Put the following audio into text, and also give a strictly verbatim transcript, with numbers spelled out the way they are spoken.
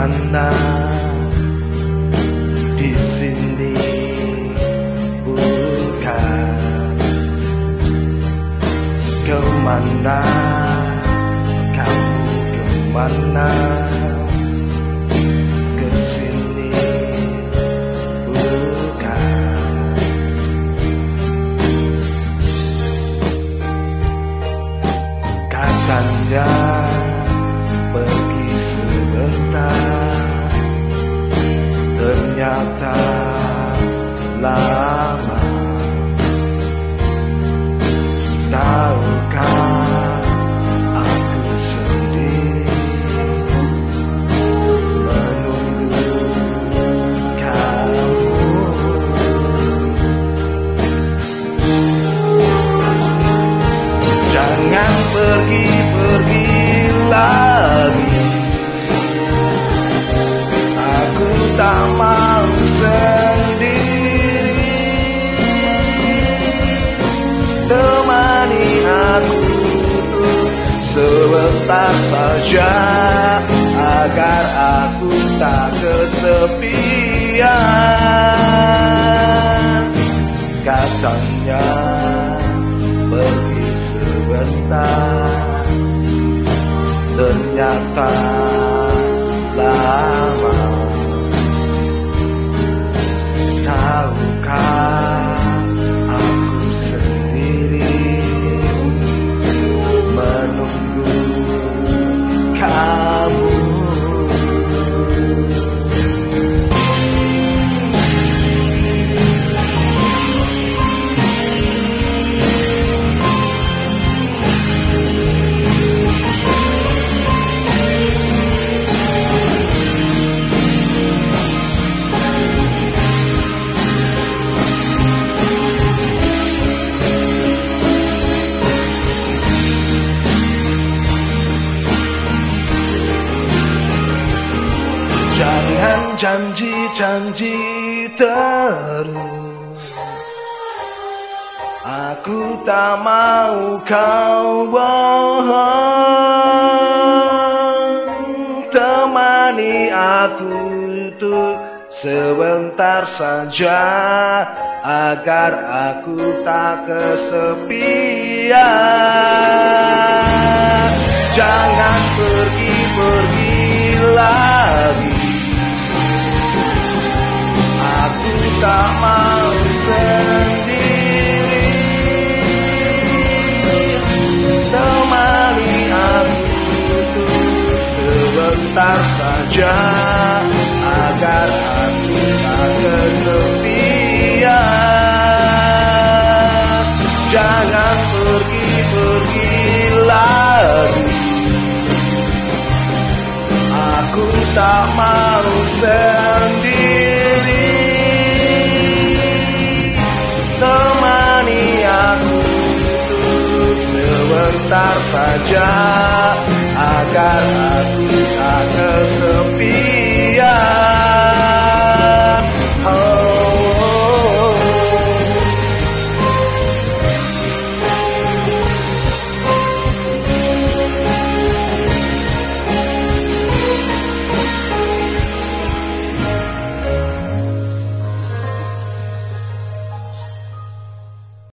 kemana di sini bukan, kemana kamu kemana, ke sini bukan. Katanya pergi sebentar, ternyata lama. Tahukah aku sendiri menunggu kamu. Jangan pergi-pergi lagi, aku tak mau sendiri. Temani aku sebentar saja, agar aku tak kesepian. Katanya pergi sebentar, ternyata lama. Tahukah aku sendiri menunggu kamu. Jangan janji-janji terus, aku tak mau kau bohong. Temani aku tuh sebentar saja, agar aku tak kesepian. Jangan pergi-pergi lagi, aku tak mau sendiri. Temani aku tuh sebentar saja, agar aku tak kesepian. Jangan pergi-pergi lagi, aku tak mau sendiri. Temani aku sebentar saja, agar aku tak kesepian.